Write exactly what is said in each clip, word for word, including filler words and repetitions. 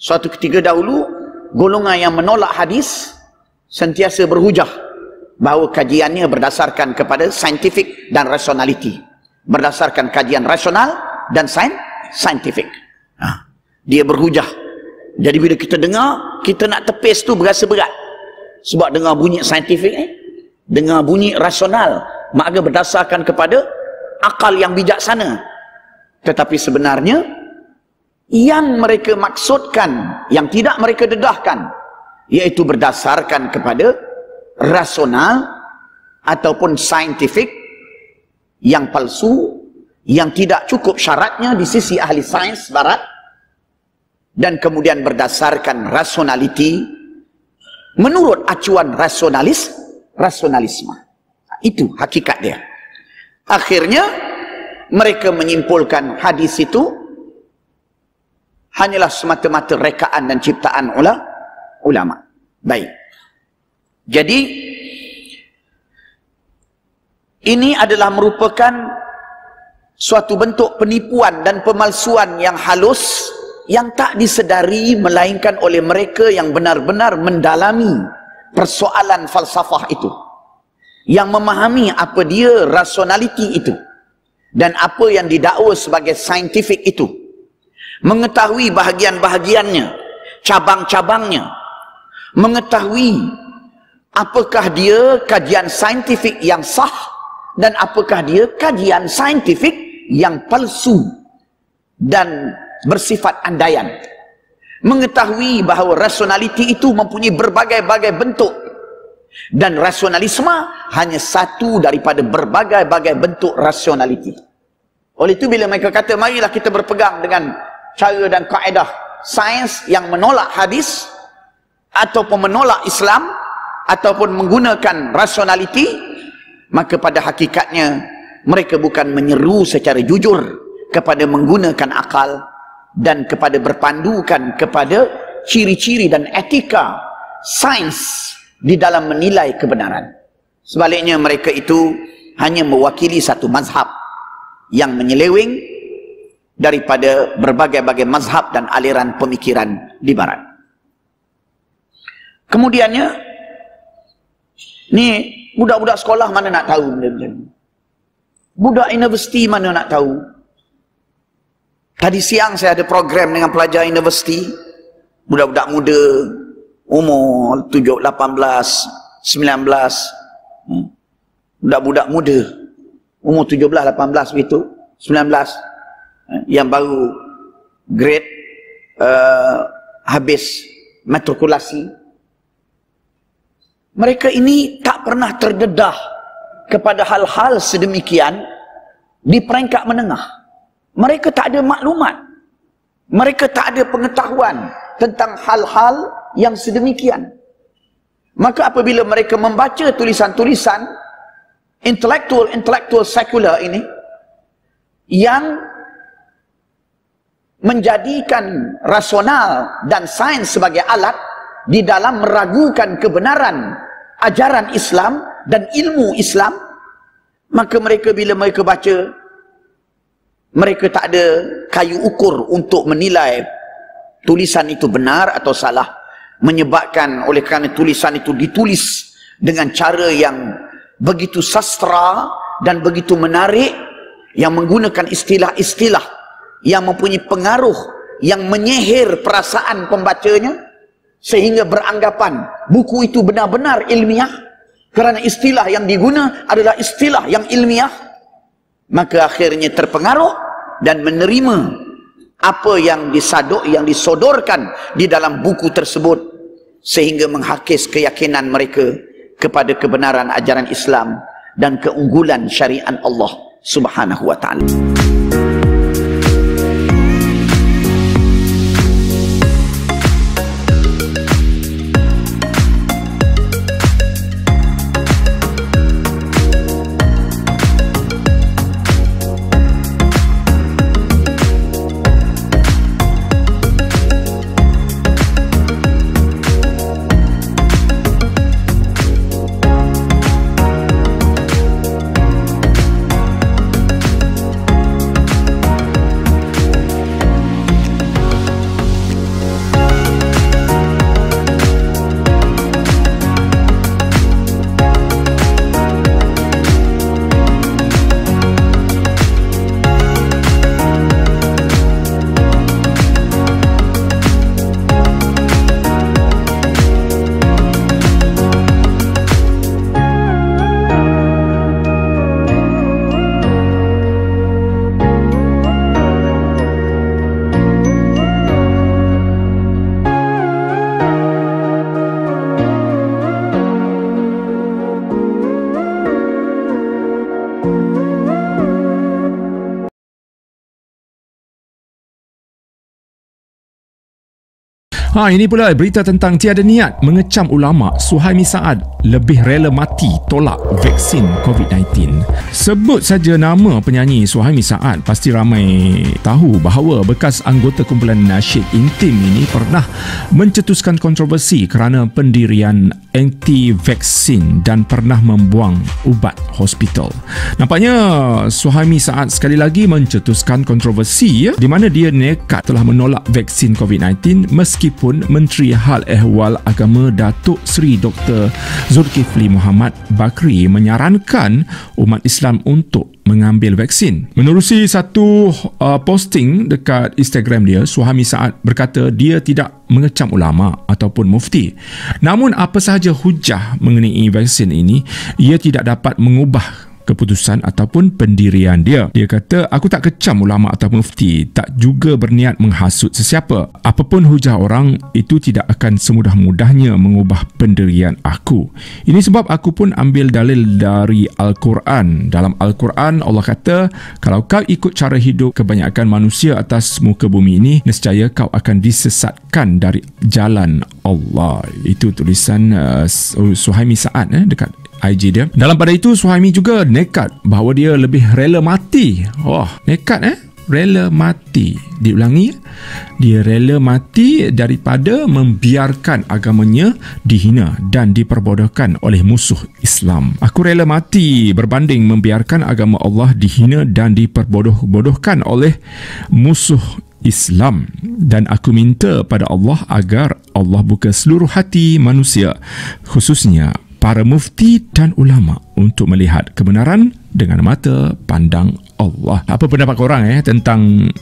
Suatu ketika dahulu, golongan yang menolak hadis sentiasa berhujah bahawa kajiannya berdasarkan kepada saintifik dan rasionaliti. Berdasarkan kajian rasional dan sain, saintifik. Ha. Dia berhujah. Jadi bila kita dengar, kita nak tepis tu berasa berat. Sebab dengar bunyi saintifik eh, dengar bunyi rasional, maka berdasarkan kepada akal yang bijaksana. Tetapi sebenarnya yang mereka maksudkan, yang tidak mereka dedahkan, iaitu berdasarkan kepada rasional ataupun saintifik yang palsu, yang tidak cukup syaratnya di sisi ahli sains barat, dan kemudian berdasarkan rasionaliti menurut acuan rasionalis, rasionalisme. Itu hakikat dia. Akhirnya mereka menyimpulkan hadis itu hanyalah semata-mata rekaan dan ciptaan ulama. Baik. Jadi ini adalah merupakan suatu bentuk penipuan dan pemalsuan yang halus, yang tak disedari melainkan oleh mereka yang benar-benar mendalami persoalan falsafah itu, yang memahami apa dia rasionaliti itu dan apa yang didakwa sebagai saintifik itu, mengetahui bahagian-bahagiannya, cabang-cabangnya, mengetahui apakah dia kajian saintifik yang sah dan apakah dia kajian saintifik yang palsu dan bersifat andaian. Mengetahui bahawa rasionaliti itu mempunyai berbagai-bagai bentuk, dan rasionalisme hanya satu daripada berbagai-bagai bentuk rasionaliti. Oleh itu bila mereka kata marilah kita berpegang dengan cara dan kaedah sains yang menolak hadis ataupun menolak Islam ataupun menggunakan rasionaliti, maka pada hakikatnya mereka bukan menyeru secara jujur kepada menggunakan akal dan kepada berpandukan kepada ciri-ciri dan etika sains di dalam menilai kebenaran. Sebaliknya mereka itu hanya mewakili satu mazhab yang menyeleweng daripada berbagai-bagai mazhab dan aliran pemikiran di barat. Kemudiannya, ni budak-budak sekolah mana nak tahu benda-benda ni? Budak universiti mana nak tahu? Tadi siang saya ada program dengan pelajar universiti, budak-budak muda, umur tujuh, lapan belas, sembilan belas. Budak-budak muda, umur tujuh belas, lapan belas begitu, sembilan belas. Yang baru grade, uh, habis matrikulasi. Mereka ini tak pernah terdedah kepada hal-hal sedemikian di peringkat menengah. Mereka tak ada maklumat, mereka tak ada pengetahuan tentang hal-hal yang sedemikian. Maka apabila mereka membaca tulisan-tulisan intelektual-intelektual sekular ini yang menjadikan rasional dan sains sebagai alat di dalam meragukan kebenaran ajaran Islam dan ilmu Islam, maka mereka bila mereka baca, mereka tak ada kayu ukur untuk menilai tulisan itu benar atau salah, menyebabkan oleh kerana tulisan itu ditulis dengan cara yang begitu sastra dan begitu menarik, yang menggunakan istilah-istilah yang mempunyai pengaruh yang menyihir perasaan pembacanya, sehingga beranggapan buku itu benar-benar ilmiah kerana istilah yang diguna adalah istilah yang ilmiah. Maka akhirnya terpengaruh dan menerima apa yang disadok, yang disodorkan di dalam buku tersebut, sehingga menghakis keyakinan mereka kepada kebenaran ajaran Islam dan keunggulan syariat Allah Subhanahu wa taala. Ha, ini pula berita tentang tiada niat mengecam ulama. Suhaimi Saad lebih rela mati tolak vaksin covid sembilan belas. Sebut saja nama penyanyi Suhaimi Saad, pasti ramai tahu bahawa bekas anggota kumpulan nasyid intim ini pernah mencetuskan kontroversi kerana pendirian anti-vaksin dan pernah membuang ubat hospital. Nampaknya Suhaimi Saad sekali lagi mencetuskan kontroversi ya, di mana dia nekat telah menolak vaksin covid sembilan belas meskipun Menteri Hal Ehwal Agama Datuk Seri Doktor Zulkifli Muhammad Bakri menyarankan umat Islam untuk mengambil vaksin. Menerusi satu uh, posting dekat Instagram dia, Suhaimi Saad berkata dia tidak mengecam ulama ataupun mufti. Namun apa sahaja hujah mengenai vaksin ini, ia tidak dapat mengubah keputusan ataupun pendirian dia. Dia kata, aku tak kecam ulama atau mufti, tak juga berniat menghasut sesiapa. Apapun hujah orang, itu tidak akan semudah-mudahnya mengubah pendirian aku. Ini sebab aku pun ambil dalil dari Al-Quran. Dalam Al-Quran, Allah kata, kalau kau ikut cara hidup kebanyakan manusia atas muka bumi ini, nescaya kau akan disesatkan dari jalan Allah. Itu tulisan uh, Suhaimi Saad eh, dekat I G dia. Dalam pada itu, Suhaimi juga nekat bahawa dia lebih rela mati. Oh, nekat eh? Rela mati. Diulangi, dia rela mati daripada membiarkan agamanya dihina dan diperbodohkan oleh musuh Islam. Aku rela mati berbanding membiarkan agama Allah dihina dan diperbodoh-bodohkan oleh musuh Islam, dan aku minta pada Allah agar Allah buka seluruh hati manusia, khususnya para mufti dan ulama, untuk melihat kebenaran dengan mata pandang Allah. Apa pendapat korang eh tentang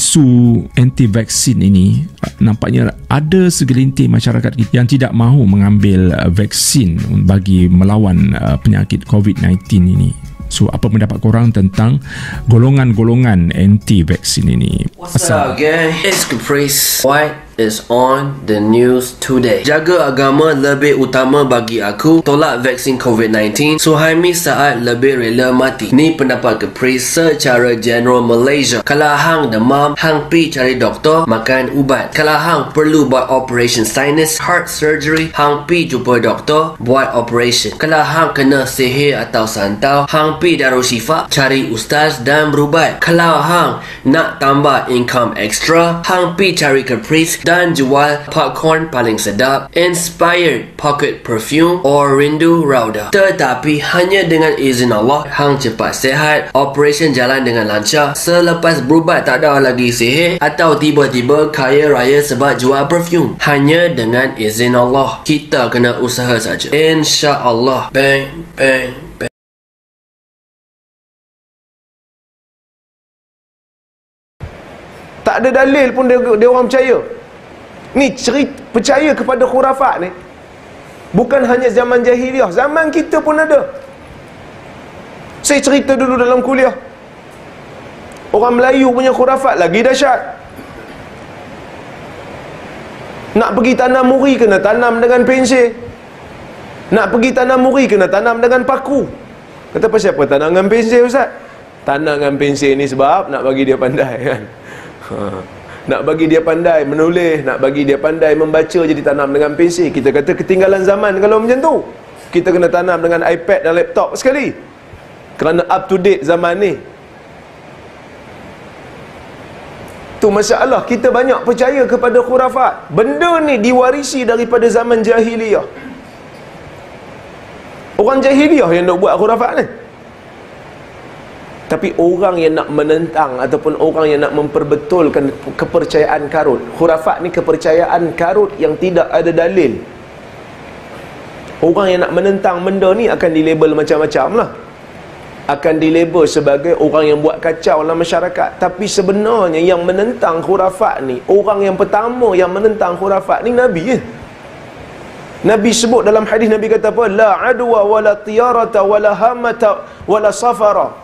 isu anti-vaksin ini? Nampaknya ada segelintir masyarakat yang tidak mahu mengambil vaksin bagi melawan penyakit covid sembilan belas ini. So, apa pendapat korang tentang golongan-golongan anti-vaksin ini? What's up, gang? It's Caprice. White is on the news today. Jaga agama lebih utama bagi aku. Tolak vaksin covid sembilan belas. Suhaimi Saad lebih rela mati. Ni pendapat Caprice secara general Malaysia. Kalau hang demam, hang pi cari doktor, makan ubat. Kalau hang perlu buat operation sinus, heart surgery, hang pi jumpa doktor, buat operation. Kalau hang kena sihir atau santau, hang pi Darushifa, cari ustaz dan berubat. Kalau hang nak tambah income extra, hang pi cari Caprice dan jual popcorn paling sedap, Inspired Pocket Perfume or Rindu Rauda. Tetapi hanya dengan izin Allah, hang cepat sihat, operation jalan dengan lancar. Selepas berubat tak ada lagi sihir atau tiba-tiba kaya raya sebab jual perfume. Hanya dengan izin Allah. Kita kena usaha saja. InsyaAllah. Bang, bang, bang. Tak ada dalil pun dia, dia orang percaya. Ni cerita percaya kepada khurafat ni bukan hanya zaman jahiliah, zaman kita pun ada. Saya cerita dulu dalam kuliah, orang Melayu punya khurafat lagi dahsyat. Nak pergi tanam muri kena tanam dengan pensel. Nak pergi tanam muri kena tanam dengan paku. Kata pasal apa tanam dengan pensel, Ustaz? Tanam dengan pensel ni sebab nak bagi dia pandai kan. Ha. Nak bagi dia pandai menulis, nak bagi dia pandai membaca, jadi tanam dengan pensel. Kita kata ketinggalan zaman kalau macam tu. Kita kena tanam dengan iPad dan laptop sekali, kerana up to date zaman ni. Tu masalah, kita banyak percaya kepada khurafat. Benda ni diwarisi daripada zaman jahiliyah. Orang jahiliyah yang nak buat khurafat ni. Tapi orang yang nak menentang ataupun orang yang nak memperbetulkan kepercayaan karut, khurafat ni kepercayaan karut yang tidak ada dalil. Orang yang nak menentang benda ni akan dilabel macam-macam lah. Akan dilabel sebagai orang yang buat kacau dalam masyarakat. Tapi sebenarnya yang menentang khurafat ni, orang yang pertama yang menentang khurafat ni Nabi je. Nabi sebut dalam hadis, Nabi kata apa? La adwa wala tiyarata wala hamata wala safara.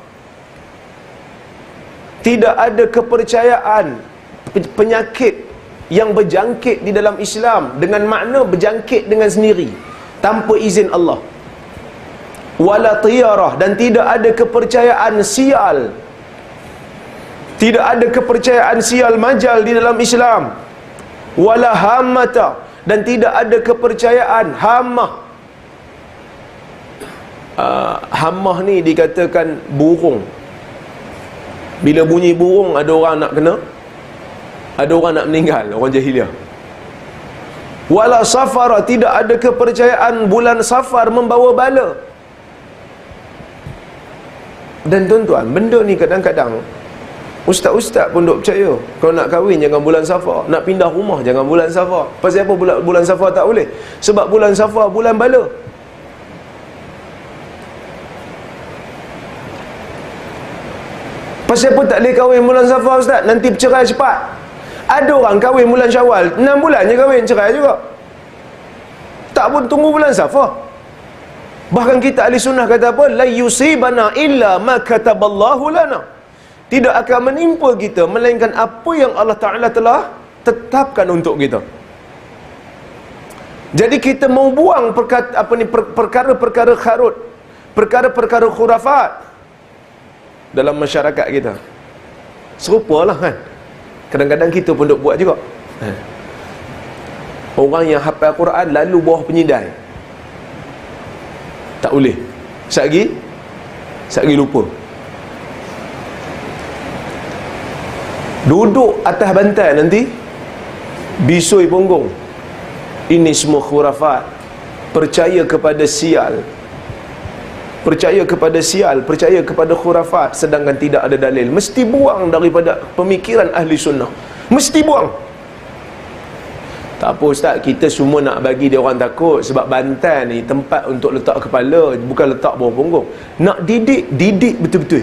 Tidak ada kepercayaan penyakit yang berjangkit di dalam Islam dengan makna berjangkit dengan sendiri tanpa izin Allah. Wala tiyarah, dan tidak ada kepercayaan sial. Tidak ada kepercayaan sial majal di dalam Islam. wala hammata, dan tidak ada kepercayaan hammah. Uh, hammah ni dikatakan burung. Bila bunyi burung, ada orang nak kena, ada orang nak meninggal, orang jahiliah. Wala safara, tidak ada kepercayaan bulan Safar membawa bala. Dan tuan-tuan, benda ni kadang-kadang ustaz-ustaz pun duk percaya. Kalau nak kahwin jangan bulan Safar, nak pindah rumah jangan bulan Safar. Pasal apa bulan, bulan Safar tak boleh? Sebab bulan Safar bulan bala. Pasal apa tak boleh kahwin bulan Safar ustaz? Nanti bercerai cepat. Ada orang kahwin bulan Syawal, enam bulan je kahwin, cerai juga. Tak pun tunggu bulan Safar. Bahkan kita ahli sunnah kata apa? La yusibana illa ma kataballahu lana. Tidak akan menimpa kita melainkan apa yang Allah Ta'ala telah tetapkan untuk kita. Jadi kita mau buang perkata, apa ni, perkara-perkara kharut, perkara-perkara khurafat dalam masyarakat kita. Serupalah kan. Kadang-kadang kita pun duk buat juga. Orang yang hafal Quran lalu bawah penyidai, tak boleh. Satgi Satgi lupa. Duduk atas bantal nanti bisui punggung. Ini semua khurafat. Percaya kepada sial, percaya kepada sial, percaya kepada khurafat, sedangkan tidak ada dalil. Mesti buang daripada pemikiran ahli sunnah. Mesti buang. Tak apa ustaz, kita semua nak bagi dia orang takut. Sebab bantal ni tempat untuk letak kepala, bukan letak bawah punggung. Nak didik, didik betul-betul.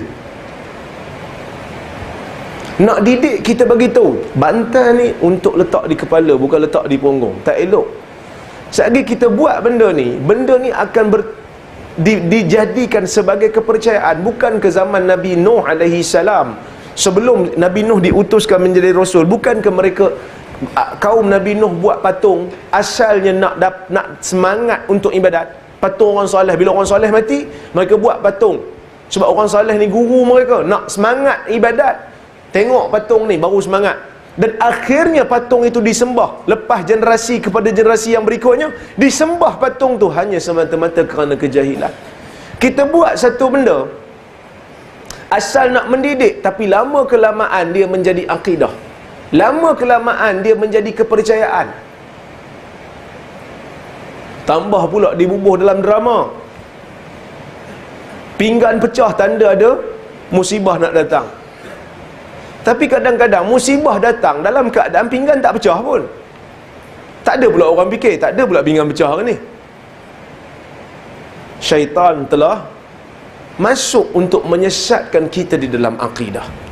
Nak didik, kita bagi tahu bantal ni untuk letak di kepala, bukan letak di punggung. Tak elok. Selagi kita buat benda ni, benda ni akan ber, di, dijadikan sebagai kepercayaan. Bukan ke zaman Nabi Nuh alaihi salam, sebelum Nabi Nuh diutuskan menjadi rasul, bukan ke mereka kaum Nabi Nuh buat patung asalnya nak dap, nak semangat untuk ibadat. Patung orang soleh, bila orang soleh mati, mereka buat patung sebab orang soleh ni guru mereka, nak semangat ibadat. Tengok patung ni baru semangat. Dan akhirnya patung itu disembah. Lepas generasi kepada generasi yang berikutnya, disembah patung tu hanya semata-mata kerana kejahilan. Kita buat satu benda asal nak mendidik, tapi lama kelamaan dia menjadi akidah, lama kelamaan dia menjadi kepercayaan. Tambah pula dibubuh dalam drama. Pinggan pecah tanda ada musibah nak datang. Tapi kadang-kadang musibah datang dalam keadaan pinggan tak pecah pun. Tak ada pula orang fikir, tak ada pula pinggan pecah hari ni. Syaitan telah masuk untuk menyesatkan kita di dalam akidah.